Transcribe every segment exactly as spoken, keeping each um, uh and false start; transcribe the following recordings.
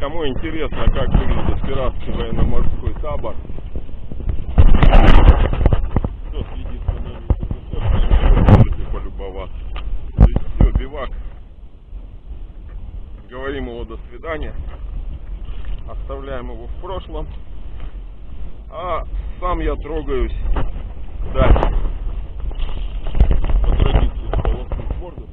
Кому интересно, как выглядит пиратский военно-морской табор, кто следит за нами, можете полюбоваться. То есть все, бивак. Говорим его до свидания. Оставляем его в прошлом. А сам я трогаюсь дальше. По традиции полоснуть морду.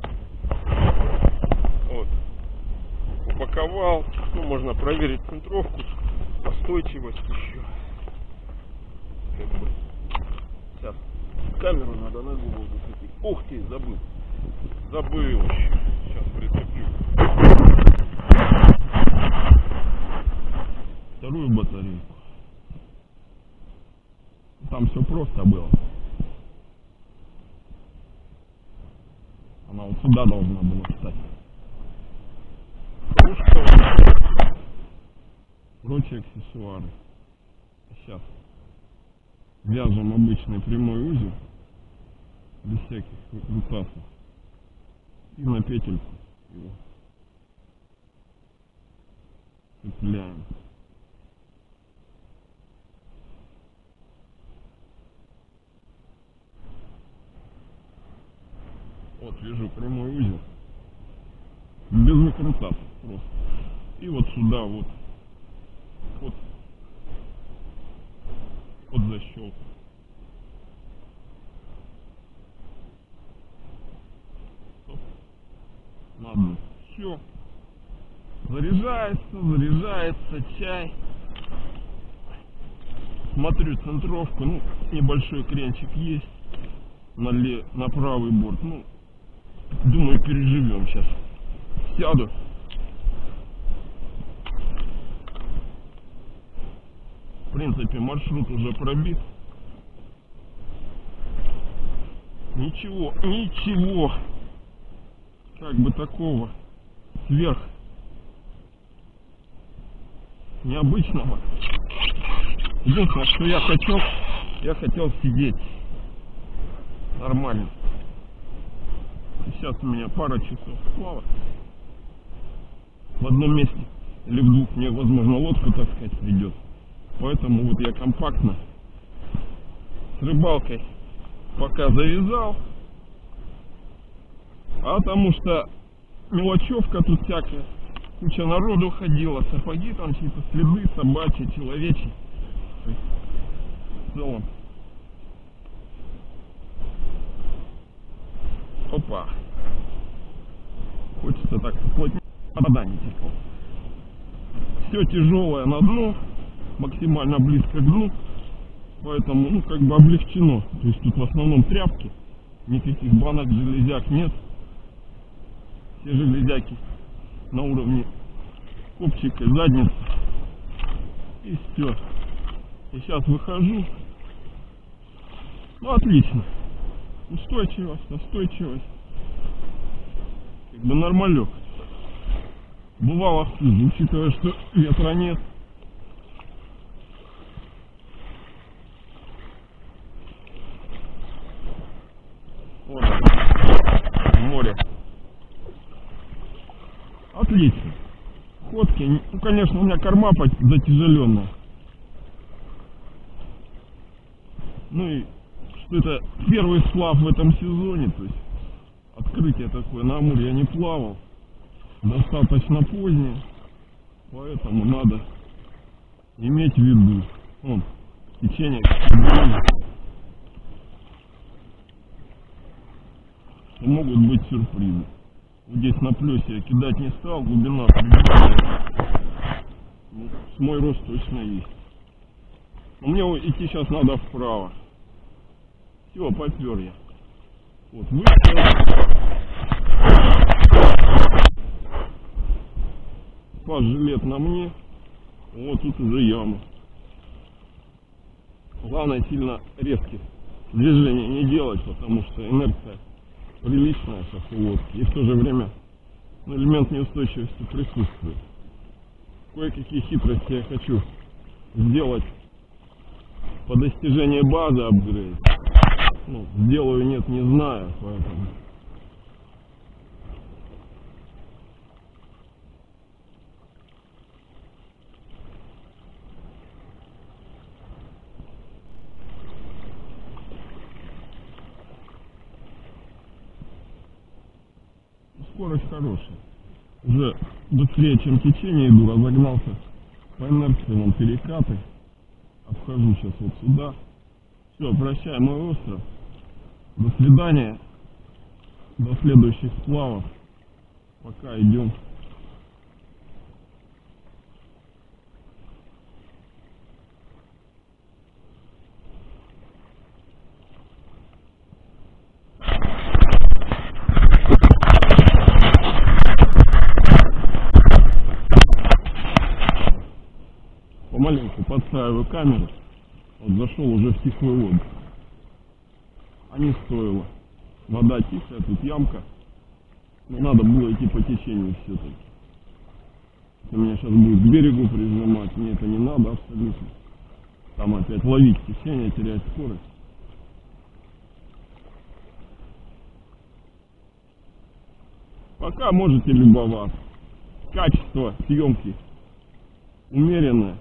Вот. Упаковал. Ну, можно проверить центровку, устойчивость еще. Как бы. Сейчас камеру надо на голову закрепить. Ух ты, забыл. Забыл еще. Сейчас прицеплю. Вторую батарейку. Там все просто было. Она вот сюда должна была встать. Прочие аксессуары. Сейчас вяжем обычный прямой узел без всяких выкрутасов и на петельку его цепляем. Вот вяжу прямой узел без выкрутасов просто. И вот сюда вот под, под защелку. Ладно, все. Заряжается, заряжается чай. Смотрю центровку, ну, небольшой кренчик есть на, ле, на правый борт. Ну, думаю, переживем сейчас. Сяду. В принципе, маршрут уже пробит. Ничего, ничего, как бы такого сверх необычного. Единственное, что я хотел, я хотел сидеть нормально. Сейчас у меня пара часов плава. В одном месте или в двух мне, возможно, лодку таскать придется. Поэтому вот я компактно с рыбалкой пока завязал. А потому что мелочевка тут всякая. Куча народу ходила, сапоги там чьи-то следы, собачьи, человечьи. В целом. Опа. Хочется так плотнее. Вода не текла. Все тяжелое на дно. Максимально близко к дну, поэтому, ну, как бы облегчено. То есть тут в основном тряпки, никаких банок, железяк нет. Все железяки на уровне копчика, задницы. И все. И сейчас выхожу. Ну, отлично. Устойчивость, устойчивость. Как бы нормалек. Бывало хуже, учитывая, что ветра нет. Море. Отлично. Ходки. Ну, конечно, у меня корма затяжеленная. Ну и что это первый сплав в этом сезоне. То есть открытие такое. На Амуре я не плавал. Достаточно позднее. Поэтому надо иметь в виду. Вон, течение. Могут быть сюрпризы. Вот здесь на плесе я кидать не стал, глубина ну, с мой рост точно есть. Но мне идти сейчас надо вправо. Все, попер я. Вот выстрел. Спас жилет на мне. Вот тут уже яма. Главное сильно резких движений не делать, потому что инерция приличная сейчас у лодки, и в то же время, ну, элемент неустойчивости присутствует. Кое-какие хитрости я хочу сделать по достижении базы апгрейд. Ну, сделаю, нет, не знаю, поэтому скорость хорошая. Уже быстрее, чем течение иду, разогнался по инерции, вон перекаты. Обхожу сейчас вот сюда. Все, прощай, мой остров. До свидания. До следующих сплавов. Пока идем. Помаленьку подстраиваю камеру. Вот зашел уже в тихую воду. А не стоило. Вода тихая, тут ямка. Но надо было идти по течению все-таки. Если меня сейчас будет к берегу прижимать, мне это не надо абсолютно. Там опять ловить течение, терять скорость. Пока можете любоваться. Качество съемки умеренное.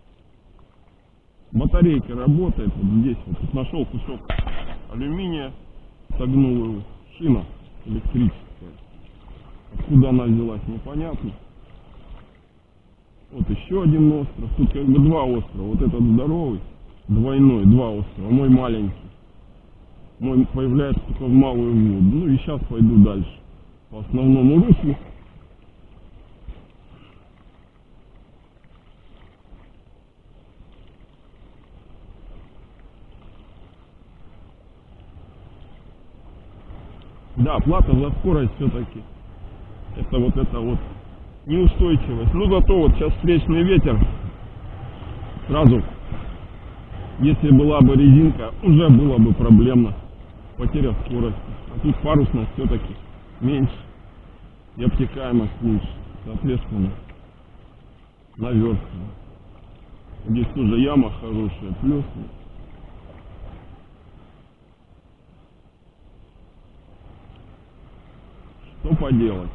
Батарейка работает. Вот здесь вот нашел кусок алюминия, согнул его. Шина электрическая. Откуда она взялась, непонятно. Вот еще один остров. Тут как бы два острова. Вот этот здоровый, двойной, два острова. Мой маленький. Мой появляется только в малую воду. Ну и сейчас пойду дальше. По основному руслу. Да, плата за скорость все-таки. Это вот это вот неустойчивость. Ну зато вот сейчас встречный ветер. Сразу, если была бы резинка, уже было бы проблемно. Потеря скорости. А тут парусность все-таки меньше. И обтекаемость лучше. Соответственно, наверстываю. Здесь тоже яма хорошая, плесни. Что поделать?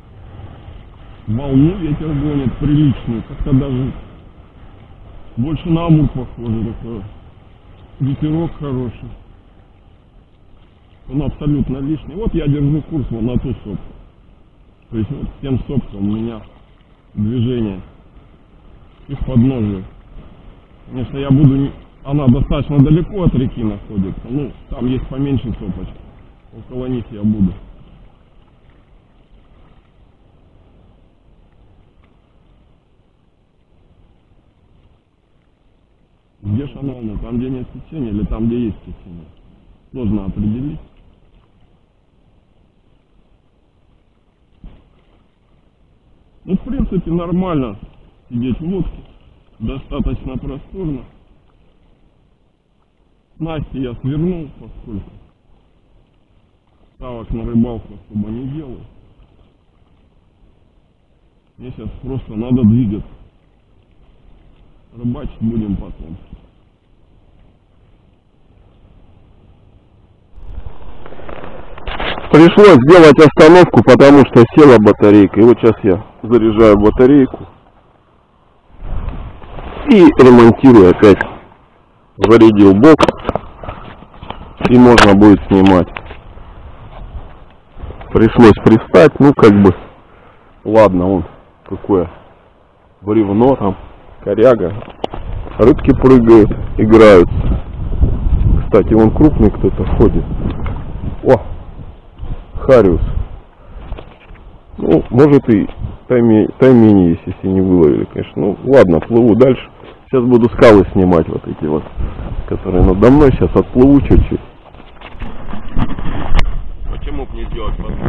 Волну ветер гонит приличную, как-то даже больше на Амур похоже такое. Ветерок хороший. Он абсолютно лишний. Вот я держу курс вот на ту сопку. То есть вот с тем сопком у меня движение и в подножию. Конечно, я буду не... Она достаточно далеко от реки находится. Ну, там есть поменьше сопочек. Около них я буду. Где шановно? Там, где нет течения, или там, где есть течение? Сложно определить. Ну, в принципе, нормально сидеть в лодке. Достаточно просторно. Снасти я свернул, поскольку ставок на рыбалку особо не делаю. Мне сейчас просто надо двигаться. Рыбачить будем потом. Пришлось сделать остановку, потому что села батарейка. И вот сейчас я заряжаю батарейку и ремонтирую опять. Зарядил бокс и можно будет снимать. Пришлось пристать, ну как бы, ладно, он какое бревно там, коряга. Рыбки прыгают, играются. Кстати, вон крупный кто-то ходит. О, хариус. Ну, может и таймени есть, если не выловили, конечно. Ну, ладно, плыву дальше. Сейчас буду скалы снимать, вот эти вот, которые надо мной. Сейчас отплыву чуть-чуть. Почему бы не сделать подпуск?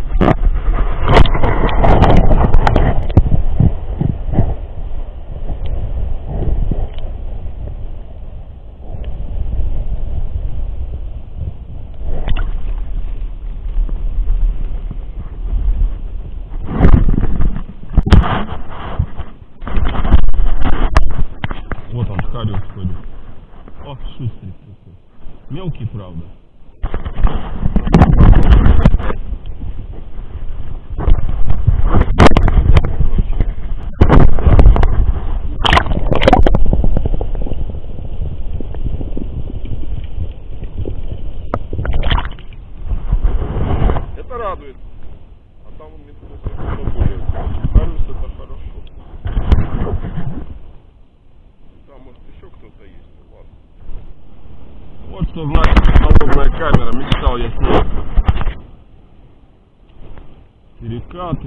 Вот он, хариус ходит. Ох, шустрый такой. Мелкий, правда. Это радует. А что значит холодная камера, мечтал я снять. Перекаты.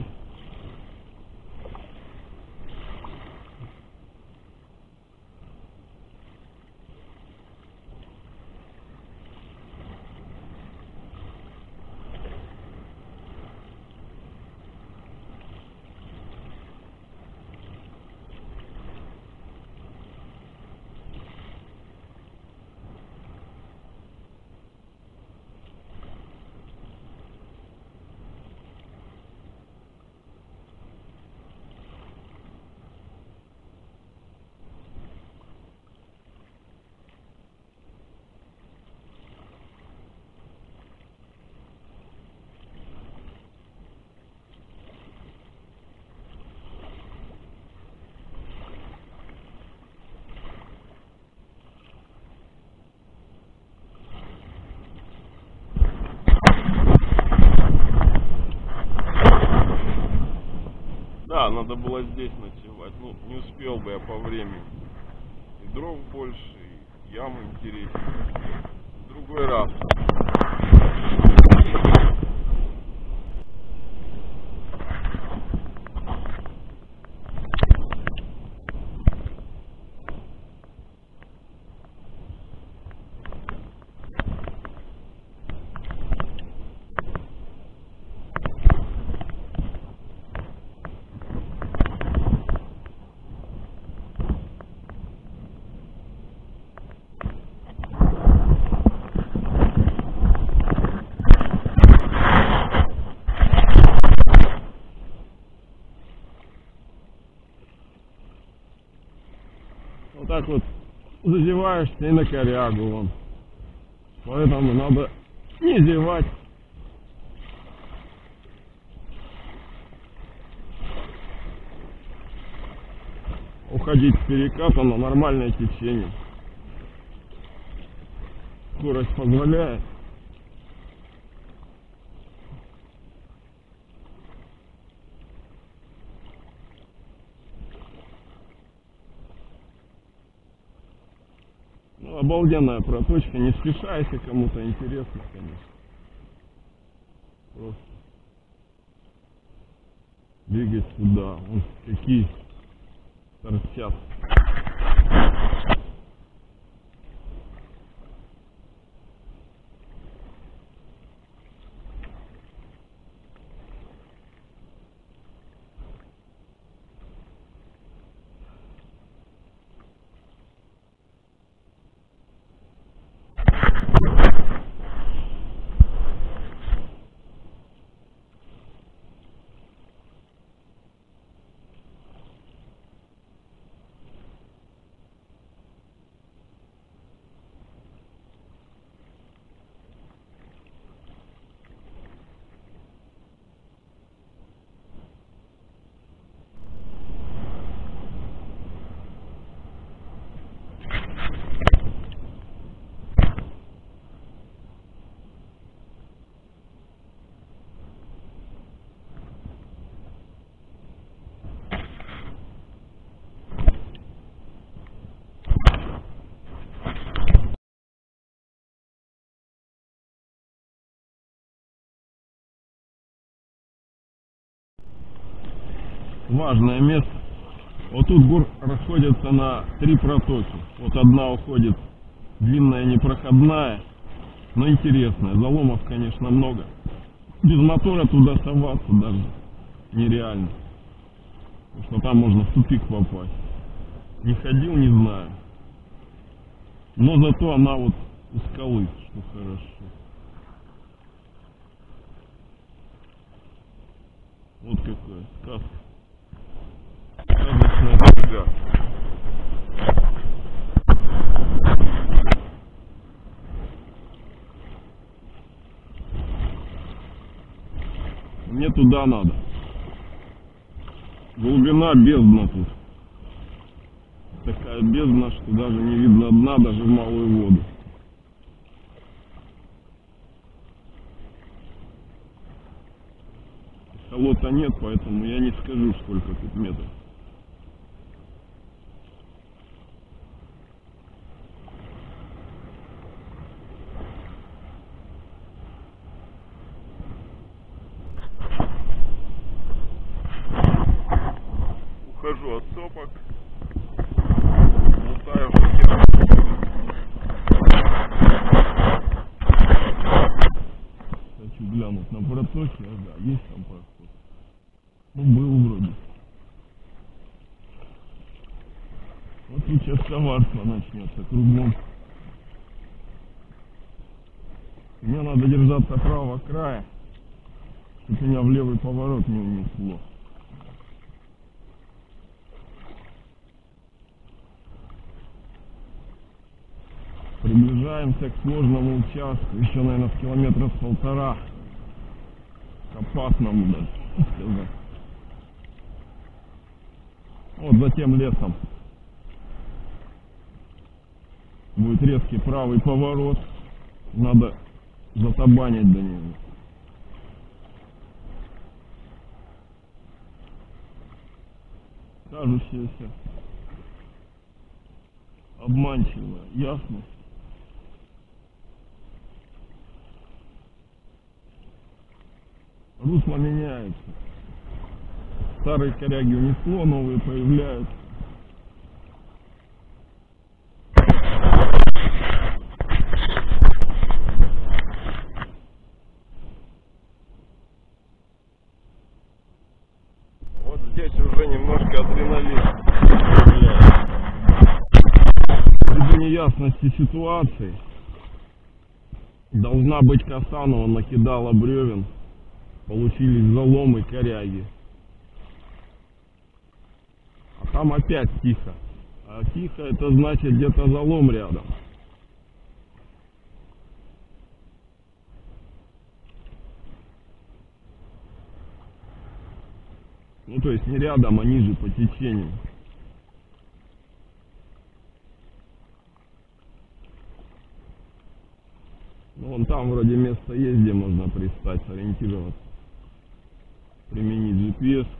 Да, надо было здесь ночевать. Ну, не успел бы я по времени. И дров больше, и ямы интереснее. В другой раз. Вот так вот зазеваешься и на корягу вон. Поэтому надо не зевать. Уходить с переката на нормальное течение. Скорость позволяет. Ну, обалденная проточка, не спеша, если кому-то интересно, конечно. Просто двигать сюда. Вон какие торчат. Важное место. Вот тут гор расходятся на три протоки. Вот одна уходит длинная, непроходная, но интересная. Заломов, конечно, много. Без мотора туда соваться даже нереально. Потому что там можно в тупик попасть. Не ходил, не знаю. Но зато она вот у скалы, что хорошо. Вот какая сказка. Сказочная тайга. Мне туда надо. Глубина бездна тут. Такая бездна, что даже не видно дна, даже в малую воду. Холота нет, поэтому я не скажу, сколько тут метров. ухожу от сопок. Лутаю, что делать. Хочу глянуть на протоки, ага, есть там проход. Ну, был вроде. Вот сейчас коварство начнется кругом. Мне надо держаться правого края, чтобы меня в левый поворот не унесло. Приближаемся к сложному участку, еще, наверное, в километра с полтора. К опасному даже сказать. Вот за тем лесом будет резкий правый поворот. Надо затабанить до него. Кажущаяся обманчивая ясность. Русло меняется. Старые коряги унесло, новые появляются. Вот здесь уже немножко адреналин. Из-за неясности ситуации должна быть коса, но он накидала бревен. Получились заломы, коряги. А там опять тихо. А тихо это значит где-то залом рядом. Ну то есть не рядом, а ниже по течению. Ну вон там вроде место есть, где можно пристать, сориентироваться. Применить джи пи эс.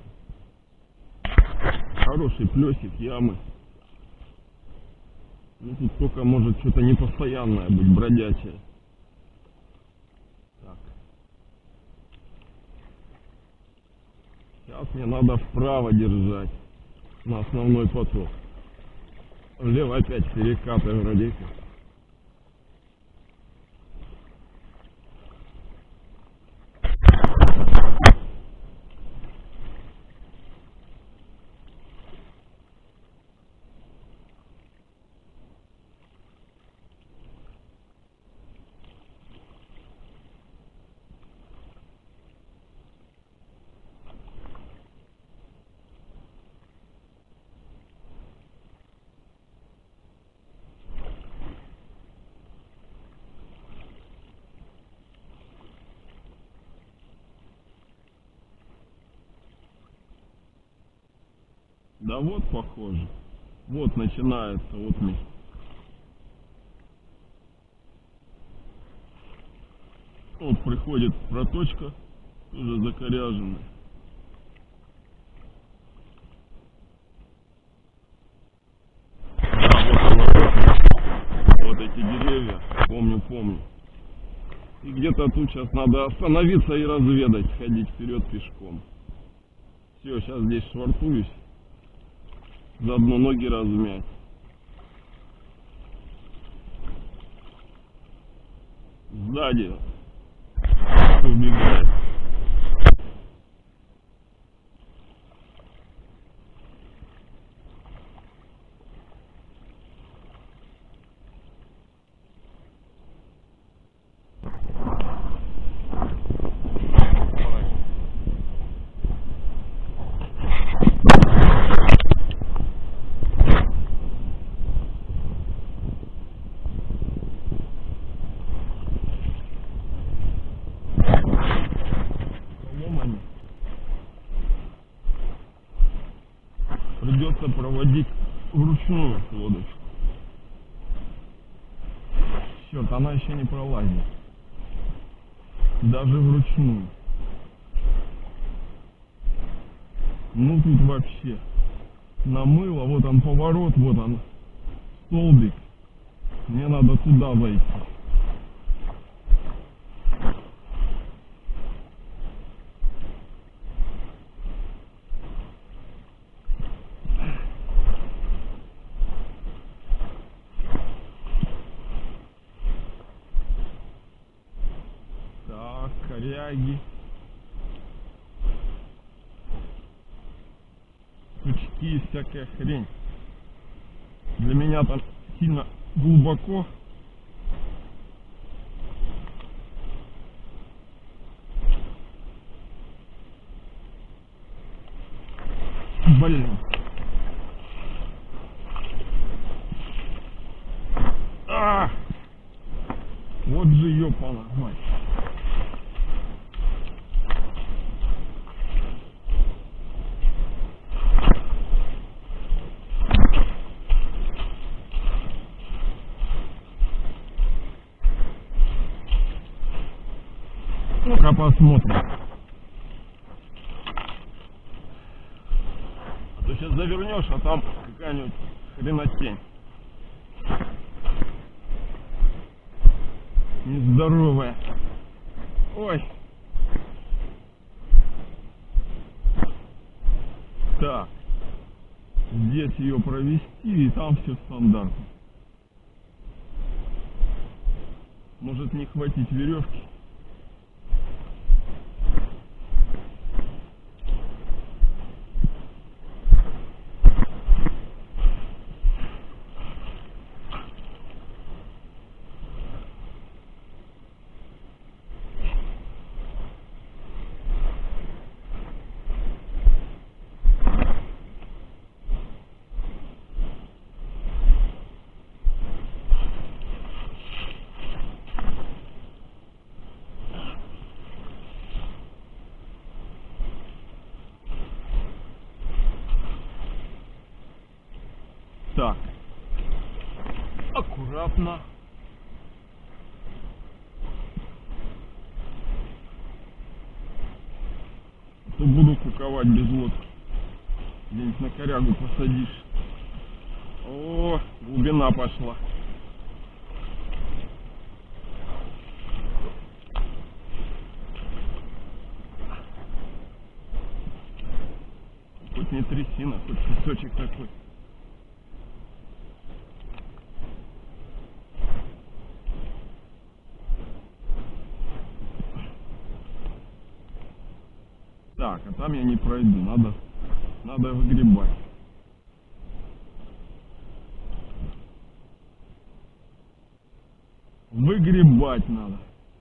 Хороший плесик, ямы. Ну тут только может что-то непостоянное быть, бродячее. Так. Сейчас мне надо вправо держать на основной поток. Влево опять перекаты вроде как. Да вот похоже. Вот начинается, вот мы. Вот приходит проточка, тоже закоряженная. Да, вот она, вот, вот эти деревья, помню, помню. И где-то тут сейчас надо остановиться и разведать, сходить вперед пешком. Все, сейчас здесь швартуюсь. Заодно ноги размять. Сзади убегает. Придется проводить вручную лодочку. Черт, она еще не пролазит. Даже вручную. Ну тут вообще намыло. Вот он поворот, вот он столбик. Мне надо туда войти. коряги, сучки и всякая хрень. Для меня там сильно глубоко. Блин. А! Вот же ёпана мать. Ну-ка посмотрим. А то сейчас завернешь, а там какая-нибудь хренотень. Нездоровая. Ой. Так. Здесь ее провести, и там все стандартно. Может не хватить веревки. Так, аккуратно. То буду куковать без лодки. Где-нибудь на корягу посадишь. О, глубина пошла. Хоть не трясина, хоть песочек такой. Так, а там я не пройду, надо, надо выгребать. Выгребать надо.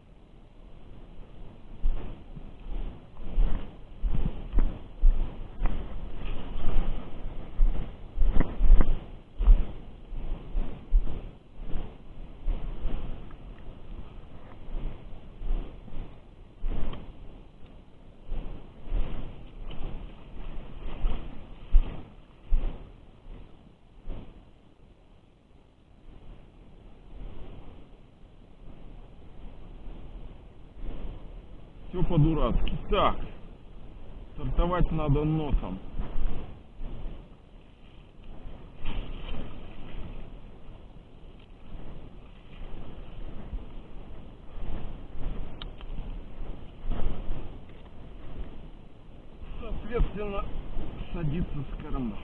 Все по-дурацки. Так, стартовать надо носом. Соответственно, садиться с корма.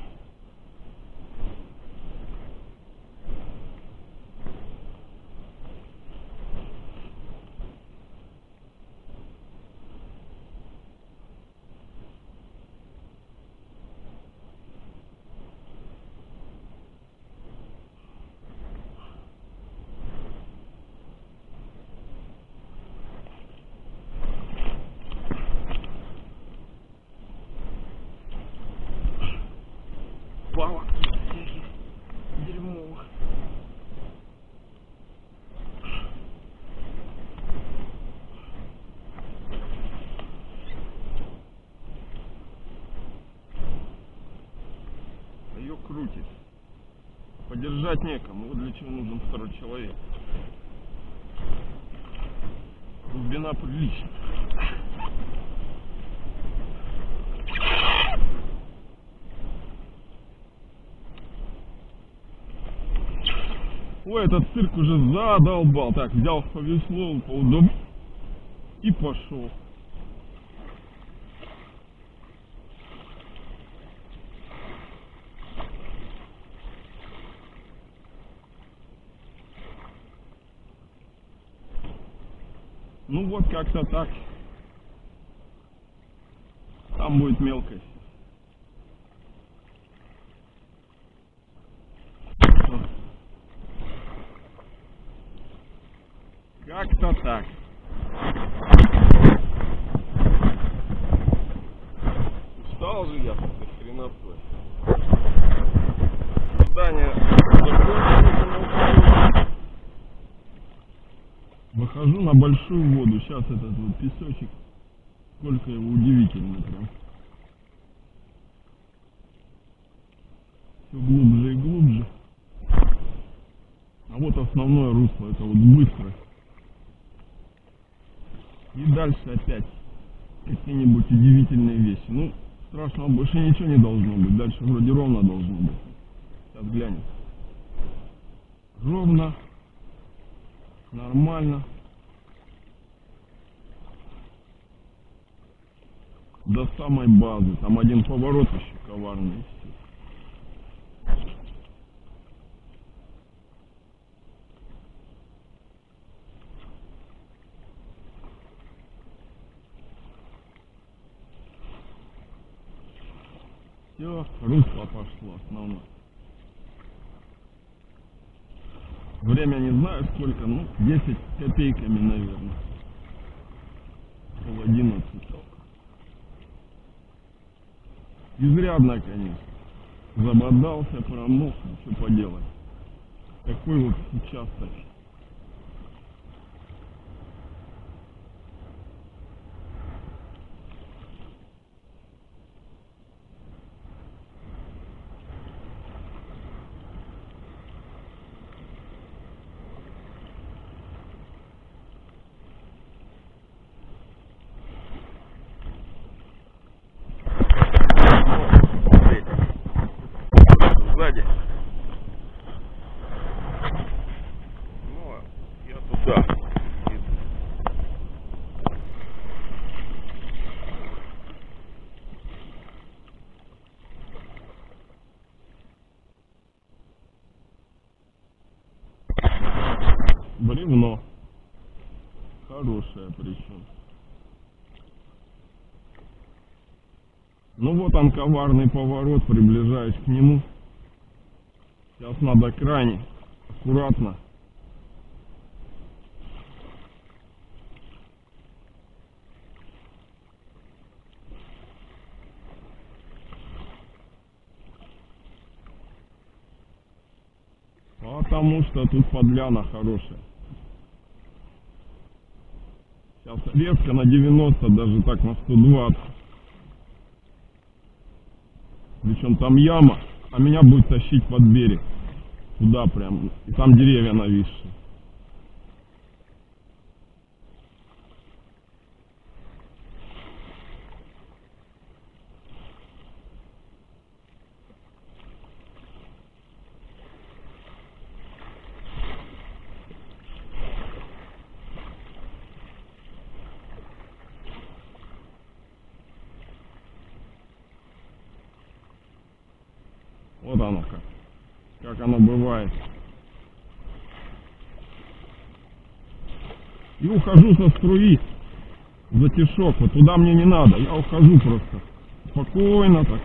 Палок дерьмовых. Ее крутит. Подержать некому. Вот для чего нужен второй человек. Глубина приличная. Ой, этот цирк уже задолбал. Так, взял по веслу поудобнее и пошел. Ну вот как-то так. там будет мелкость. Как-то так. Устал же я, до хренотой. Здание закончилось. Выхожу на большую воду. Сейчас этот вот песочек, сколько его удивительно прям. Все глубже и глубже. А вот основное русло, это вот быстро. И дальше опять какие-нибудь удивительные вещи. Ну, страшного больше ничего не должно быть. Дальше вроде ровно должно быть. Сейчас глянем. Ровно. Нормально. До самой базы. Там один поворот еще коварный. Все, русло пошло основное. Время не знаю сколько, ну десять копейками, наверное. Пол одиннадцатого. Изрядно, конечно. Забодался, промок, ну что поделать. Такой вот участок. Сзади. Ну, я туда. Бревно. Хорошее причем. Ну вот он, коварный поворот, приближаюсь к нему. Сейчас надо крайне аккуратно. Потому что тут подляна хорошая. Сейчас резко на девяносто, даже так на сто двадцать. Причем там яма, а меня будет тащить под берег. Туда прям. И там деревья нависшие. Вот оно как. Как оно бывает. И ухожу со струи за тишок. Вот туда мне не надо. Я ухожу просто. Спокойно так.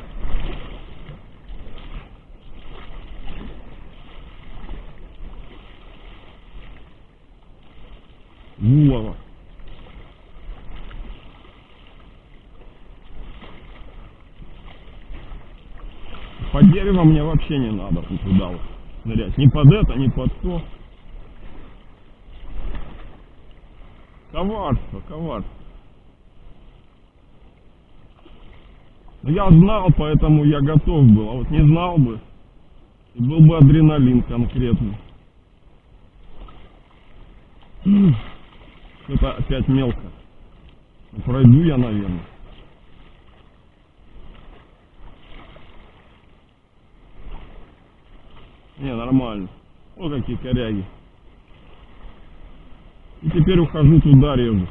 Вулово. Под дерево мне вообще не надо туда вот нырять. Ни под это, ни под то. Коварство, коварство. Но я знал, поэтому я готов был. А вот не знал бы, и был бы адреналин конкретный. Это опять мелко. Но пройду я, наверное. Не, нормально. О, какие коряги. И теперь ухожу туда, режу.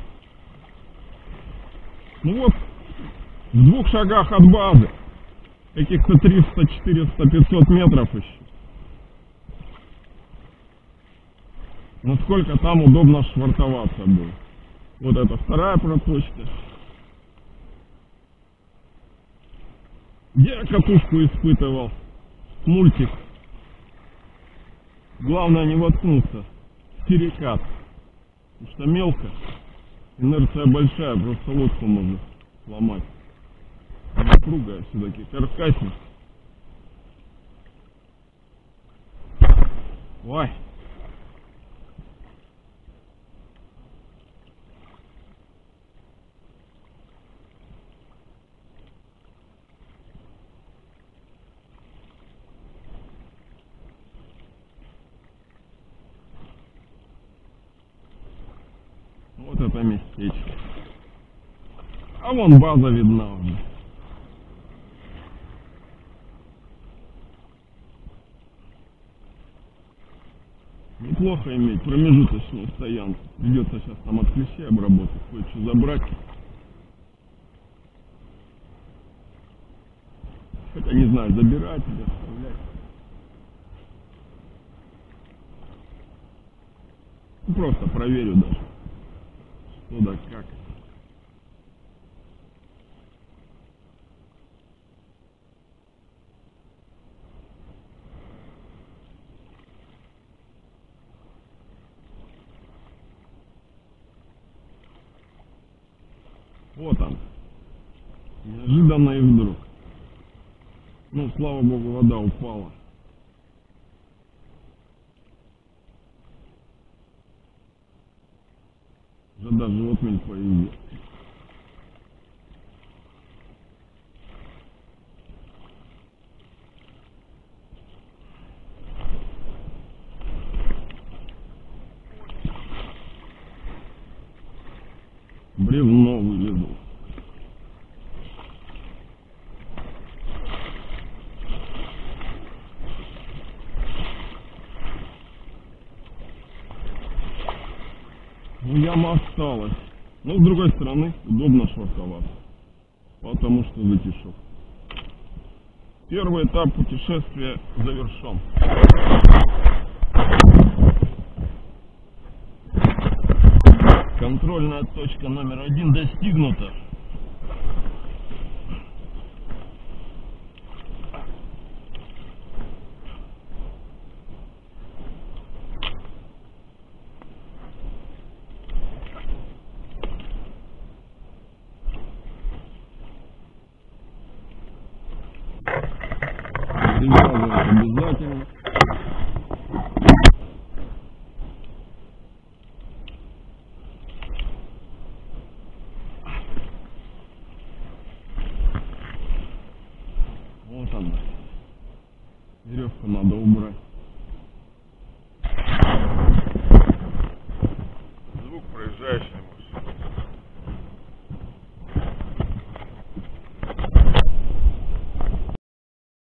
Ну вот, в двух шагах от базы. Каких-то триста, четыреста, пятьсот метров еще. Насколько там удобно швартоваться было. Вот это вторая проточка. Я катушку испытывал. Мультик. Главное не воткнуться. Перекат. Потому что мелко. Инерция большая, просто лодку можно сломать. Она круглая все-таки, каркасник. Ой. Вот это местечко. А вон база видна уже. Неплохо иметь промежуточную стоянку. Придется сейчас там от клещей обработать, кое-что забрать. Хотя не знаю, забирать или оставлять. Ну, просто проверю даже, что да как. Вот он. Неожиданно и вдруг. Ну, слава богу, вода упала. Уже даже отмель появилась. Бревно вылезло. Ну, яма осталась. Но с другой стороны, удобно швартоваться. Потому что затишок. Первый этап путешествия завершен. Контрольная точка номер один достигнута. Привязывать обязательно. Вот она. Веревку надо убрать.